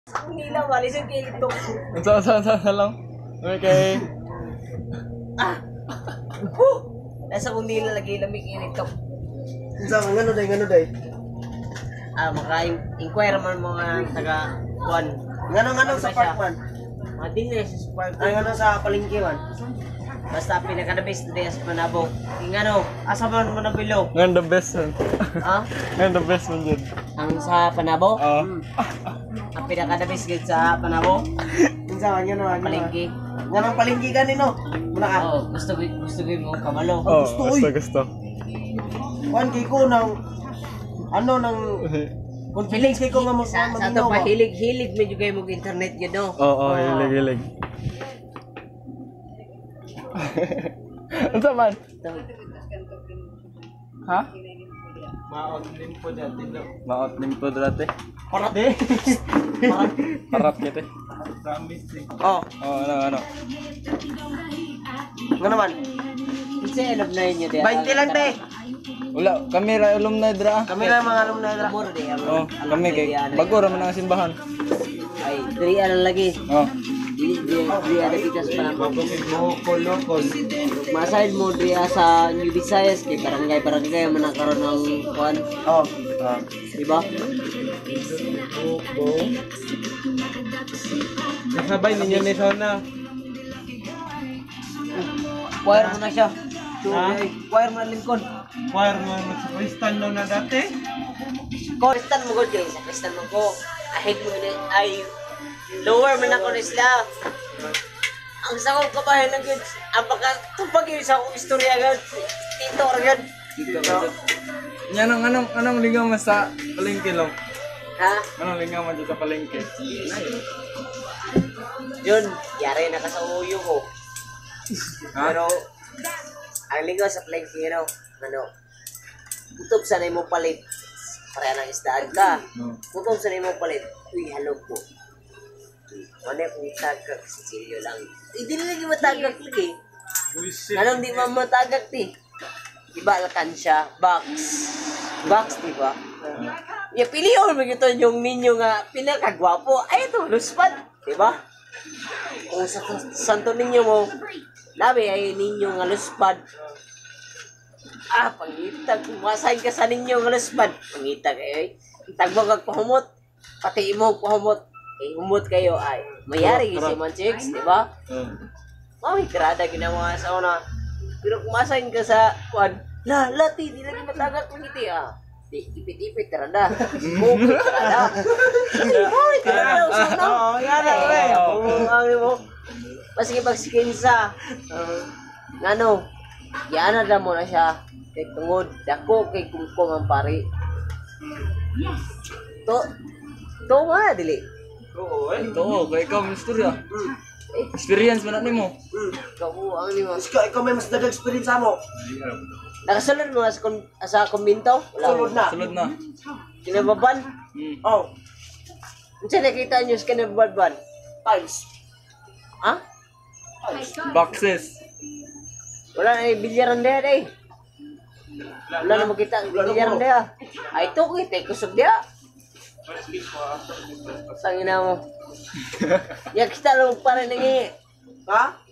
Hindi na, walis yung kilit to. Sa lang. Okay. Nasa kung nila lagi lamig kilit to. Ngano day? Maka-inquire man mga taga-kuan. Ngano sa park man? Mga dinner sa park. Ay ngano sa palengke man? Basta pinaka-the-best day sa Panabo. Ingano, asa man mo nabilo? Ngayon the best man. Ha? Ngayon the best man dyan. Ang sa Panabo? Oo. Ang pinaka-the-best gid sa Panabo? Unsa man ngano? Palengke. Nganong palengke ganino? Muna ka. Oo, gusto ko mo kabalo. Oo, Gusto, gusto. Kuan kay ko nang ano nang Hilig kay ko nga mo sa to pa hilig medyo kayo mo internet gid no. Oo, hilig. Ano man? Ha? maot din po dati daw. Maot din po dati. Parat de. Parat kita. Promise din. Oh, ano. Ngano man? Kasi alumni niyo dia. 20 lang te. Wala, kami ra alumni dra. Kami lang mga alumni dra. Muro di Oh, kami kay bago ra man ang simbahan. ay diri ala lagi. Oh. Di ada kita sa Panabo. Kolokol. Masahin mo diya sa New Visayas kay barangay man nagkaroon ng kuan, Oh. di ba? Kasabay ninyo ni Sona. Choir mo na siya. Ha? Choir mo na Lincoln. Choir mo sa Kristal na dati. Kristan mo gud kay sa Kristan mo ko. Ahit mo ni ay lower man ako ni sila. Ang sa kong kabahin na gud, ang pagkatupag yun sa akong istorya gud. Tito ra gud. Yan anong linggaw mo sa palengke lang? Ha? Anong linggaw mo dito sa palengke? Yun, yari na ka sa uyo ko. Ha? Pero, ang linggo sa palengke, kutob sa mo palit. Para ng isdaan ka. Kutob sa mo palit. Uy, halog po. Ano kung itagak, sinsilyo lang. Hindi lagi matagak lagi. Anong di mo matagak ti? Iba alakan siya, box. Box, di ba? Ya, piliyon mo ito yung ninyo nga pinakagwapo. Ay, ito, luspad. Di ba? Kung sa santo ninyo mo, labi ay ninyo nga luspad. Pangitag. Masahin ka sa ninyo nga luspad. Pangitag eh. Tagbang pahumot. Pati mo pahumot. Eh, humot kayo ay. Mayari kasi man chicks, di ba? Mami, krada ginawa sa una. Pero kung masahin ka sa kwan, lati, di lagi matagak ng iti Di, ipit-ipit, krada. Bukit, krada. Mami, krada. Oo, yan na pre. Mami mo. Maski pag-skinsa. Ngano, yan na mo na siya. Kay tungod, dako kay kumkum ang pari. To nga, dili. Oo, eh. Oo, kay ikaw may istorya. Experience man nimo. Kabuang ni mo. Ikaw may mas dagang experience mo. Nakasulod mo sa kumbinto? Sulod na. Sulod na. Kinababan? Oh, Unsa nakita niyo sa kinababan? tiles. Ha? Boxes. Wala na bilyaran dia day. Wala na makita bilyaran dia. Ay to kita kusog dia. Sangina mo. Ya kita lang para nangi. Ha?